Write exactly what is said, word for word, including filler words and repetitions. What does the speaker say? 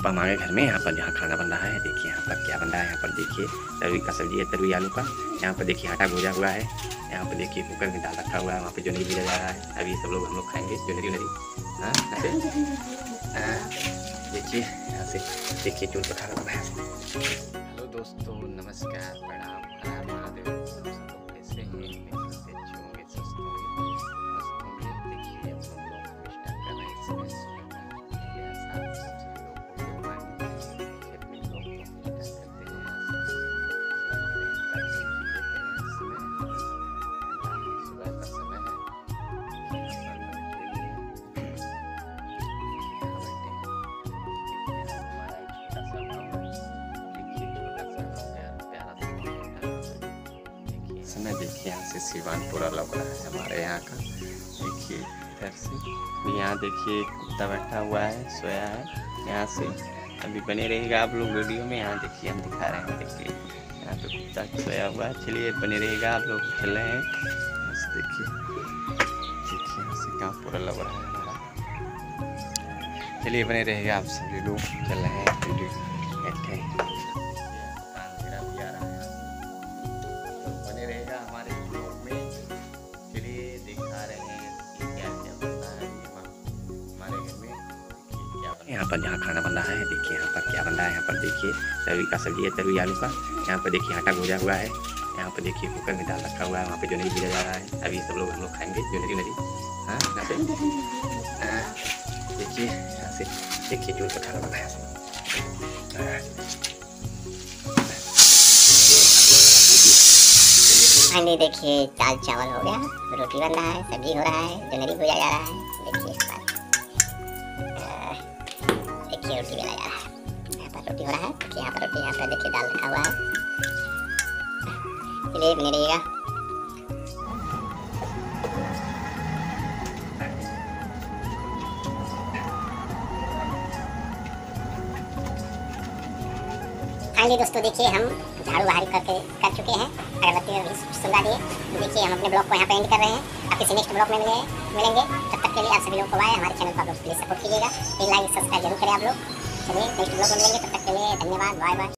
अब हमारे घर में यहाँ पर जहाँ खाना बन रहा है, देखिए यहाँ पर क्या बन रहा है। यहाँ पर देखिए तरुई का सब्जी है, तरुई आलू का। यहाँ पर देखिए आटा भुजा हुआ है। यहाँ पर देखिए कुकर में दाल रखा हुआ है। वहाँ पे जोनरी भुजा जा रहा है। अभी सब लोग हम लोग खाएंगे जोनरी उनरी। हाँ ऐसे देखिए यहाँ से देखिए चूल पर खाना बना है। हेलो दोस्तों, नमस्कार, प्रणाम, हर हर महादेव। सब लोग कैसे हैं? अच्छे होंगे, स्वस्थ होंगे, मस्त होंगे। देखिए हम लोग स्टार्ट कर रहे हैं इसमें समय। देखिए यहाँ से सिवान पूरा लग रहा है हमारे यहाँ का। देखिए इधर से यहाँ देखिए एक कुत्ता बैठा हुआ है, सोया है। यहाँ से अभी बने रहेगा आप लोग वीडियो में। यहाँ देखिए हम दिखा रहे हैं, देखिए यहाँ पे कुत्ता सोया हुआ है। चलिए बने रहेगा, आप लोग खेल रहे हैं। देखिए देखिए यहाँ से गाँव पूरा लग रहा है हमारा। चलिए बने रहेगा, आप सभी लोग चल रहे हैं वीडियो बैठे हैं। यहाँ पर जहाँ खाना बन रहा है, देखिए यहाँ पर क्या बन रहा है। यहाँ पर देखिए तरुई का सब्जी है, तरुई आलू का। यहाँ पर देखिए आटा भुजा हुआ है। यहाँ पर देखिए कुकर में दाल रखा हुआ है। वहाँ पे जोनरी भुजा जा रहा है। अभी सब लोग हम लोग खाएंगे जोनरी उनरी। हाँ यहाँ से देखिए यहाँ से देखिए चूल पर खाना बना है। हाँ जी, देखिए दाल चावल हो गया, रोटी बन रहा है, सब्जी हो रहा है, जोनरी भुजा जा रहा है। देखिए देखिए रोटी बेला जा रहा है। यहाँ पर रोटी हो रहा है। देखिए यहाँ पर रोटी, यहाँ पर देखिए दाल रखा हुआ है। चलिए बने रहिएगा। हाँ जी दोस्तों, देखिए हम झाड़ू बहारी करके कर चुके हैं, अगरबत्ती भी सुलगा दिए। देखिए हम अपने ब्लॉग को यहाँ पे एंड कर रहे हैं। आप किसी नेक्स्ट ब्लॉग में मिलेंगे मिलेंगे तब तक के लिए आप सभी लोगों को बाय। हमारे चैनल को आप लोग प्लीज सपोर्ट कीजिएगा, एक लाइक सब्सक्राइब जरूर करें आप लोग। चलिए नेक्स्ट ब्लॉग में मिलेंगे, तब तक के लिए धन्यवाद, बाय बाय।